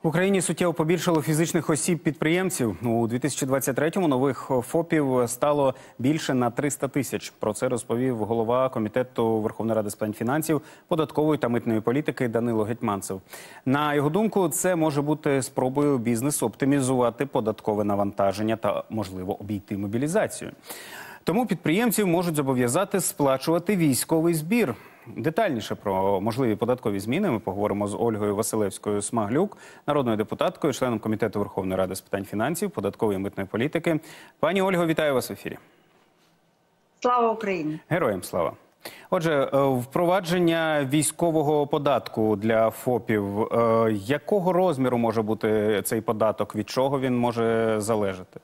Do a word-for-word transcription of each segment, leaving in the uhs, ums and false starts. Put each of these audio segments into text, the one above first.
В Україні суттєво побільшало фізичних осіб-підприємців. У дві тисячі двадцять третьому нових ФОПів стало більше на триста тисяч. Про це розповів голова Комітету Верховної Ради з питань фінансів, податкової та митної політики Данило Гетманцев. На його думку, це може бути спробою бізнесу оптимізувати податкове навантаження та, можливо, обійти мобілізацію. Тому підприємців можуть зобов'язати сплачувати військовий збір. Детальніше про можливі податкові зміни ми поговоримо з Ольгою Василевською-Смаглюк, народною депутаткою, членом Комітету Верховної Ради з питань фінансів, податкової і митної політики. Пані Ольго, вітаю вас в ефірі. Слава Україні! Героям слава! Отже, впровадження військового податку для ФОПів. Якого розміру може бути цей податок? Від чого він може залежати?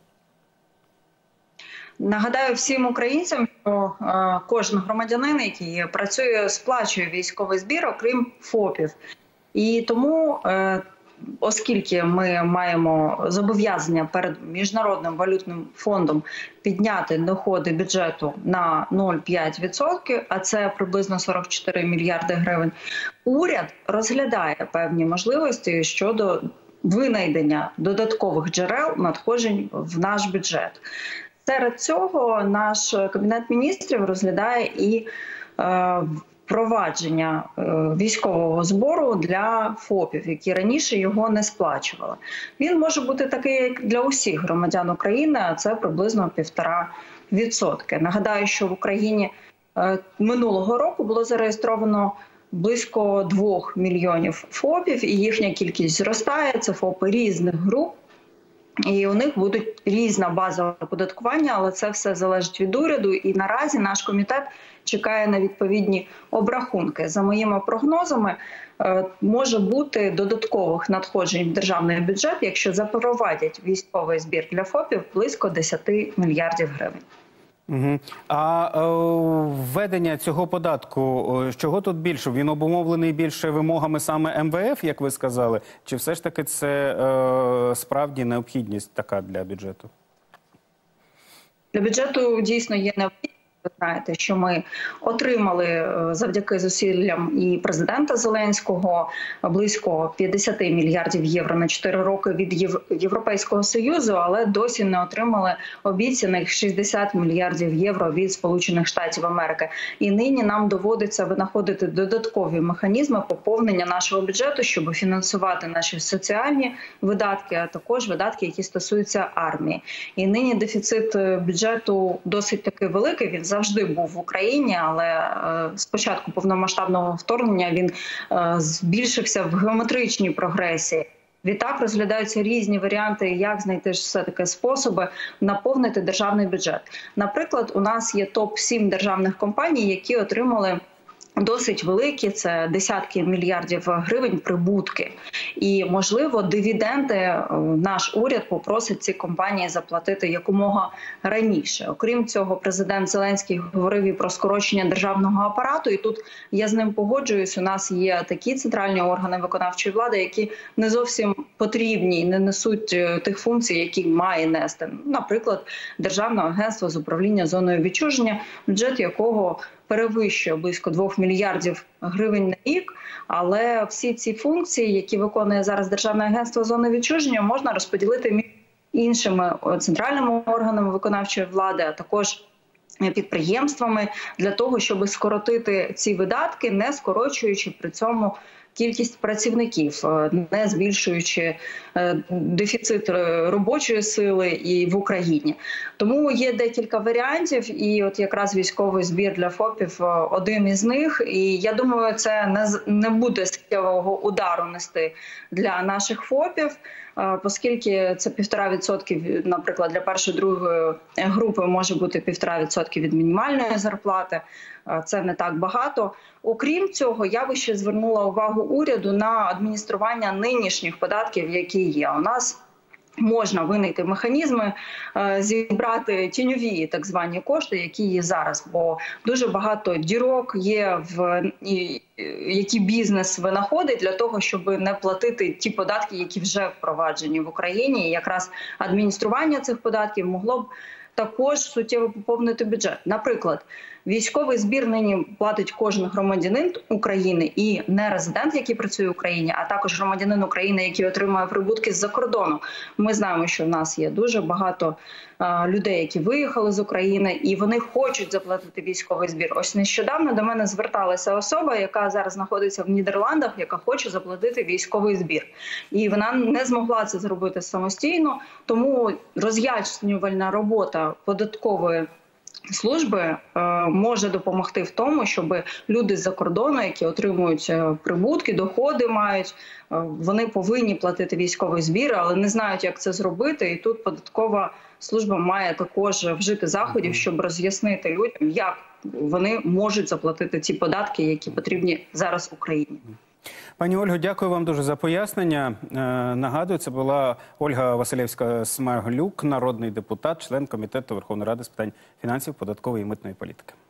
Нагадаю всім українцям, що е, кожен громадянин, який працює, сплачує військовий збір, окрім ФОПів. І тому, е, оскільки ми маємо зобов'язання перед Міжнародним валютним фондом підняти доходи бюджету на нуль цілих п'ять десятих відсотка, а це приблизно сорок чотири мільярди гривень, уряд розглядає певні можливості щодо винайдення додаткових джерел надходжень в наш бюджет. Серед цього наш Кабінет міністрів розглядає і е, впровадження е, військового збору для ФОПів, які раніше його не сплачували. Він може бути такий, як для усіх громадян України, а це приблизно півтора відсотки. Нагадаю, що в Україні е, минулого року було зареєстровано близько двох мільйонів ФОПів, і їхня кількість зростає. Це ФОПи різних груп. І у них будуть різна база оподаткування, але це все залежить від уряду. І наразі наш комітет чекає на відповідні обрахунки. За моїми прогнозами, може бути додаткових надходжень в державний бюджет, якщо запровадять військовий збір для ФОПів, близько десяти мільярдів гривень. Угу. А е, введення цього податку, з чого тут більше? Він обумовлений більше вимогами саме ем ве еф, як ви сказали? Чи все ж таки це е, справді необхідність така для бюджету? Для бюджету дійсно є необхідність. Ви знаєте, що ми отримали завдяки зусиллям і президента Зеленського близько п'ятдесят мільярдів євро на чотири роки від Європейського Союзу, але досі не отримали обіцяних шістдесят мільярдів євро від Сполучених Штатів Америки. І нині нам доводиться винаходити додаткові механізми поповнення нашого бюджету, щоб фінансувати наші соціальні видатки, а також видатки, які стосуються армії. І нині дефіцит бюджету досить таки великий, він завжди був в Україні, але е, з початку повномасштабного вторгнення він е, збільшився в геометричній прогресії. Відтак розглядаються різні варіанти, як знайти все-таки способи наповнити державний бюджет. Наприклад, у нас є топ сім державних компаній, які отримали досить великі, це десятки мільярдів гривень прибутки. І, можливо, дивіденди наш уряд попросить ці компанії заплатити якомога раніше. Окрім цього, президент Зеленський говорив і про скорочення державного апарату. І тут я з ним погоджуюсь, у нас є такі центральні органи виконавчої влади, які не зовсім потрібні і не несуть тих функцій, які має нести. Наприклад, Державне агентство з управління зоною відчуження, бюджет якого перевищує близько двох мільярдів гривень на рік, але всі ці функції, які виконує зараз Державне агентство зони відчуження, можна розподілити між іншими центральними органами виконавчої влади, а також підприємствами для того, щоб скоротити ці видатки, не скорочуючи при цьому кількість працівників, не збільшуючи дефіцит робочої сили і в Україні. Тому є декілька варіантів, і от якраз військовий збір для ФОПів один із них. І я думаю, це не, не буде суттєвого удару нести для наших ФОПів, оскільки це півтора відсотки, наприклад, для першої, другої групи може бути півтора відсотки від мінімальної зарплати. Це не так багато. Окрім цього, я би ще звернула увагу уряду на адміністрування нинішніх податків, які є. У нас можна винайти механізми, зібрати тіньові так звані кошти, які є зараз, бо дуже багато дірок є, в які бізнес винаходить для того, щоб не платити ті податки, які вже впроваджені в Україні. І якраз адміністрування цих податків могло б також суттєво поповнити бюджет. Наприклад, Військовий збір нині платить кожен громадянин України і не резидент, який працює в Україні, а також громадянин України, який отримує прибутки з-за кордону. Ми знаємо, що в нас є дуже багато а, людей, які виїхали з України, і вони хочуть заплатити військовий збір. Ось нещодавно до мене зверталася особа, яка зараз знаходиться в Нідерландах, яка хоче заплатити військовий збір. І вона не змогла це зробити самостійно, тому роз'яснювальна робота податкової служби е, може допомогти в тому, щоб люди з-за кордону, які отримують е, прибутки, доходи мають, е, вони повинні платити військовий збір, але не знають, як це зробити. І тут податкова служба має також вжити заходів, щоб роз'яснити людям, як вони можуть заплатити ці податки, які потрібні зараз Україні. Пані Ольго, дякую вам дуже за пояснення. Е, нагадую, це була Ольга Василевська-Смаглюк, народний депутат, член Комітету Верховної Ради з питань фінансів, податкової і митної політики.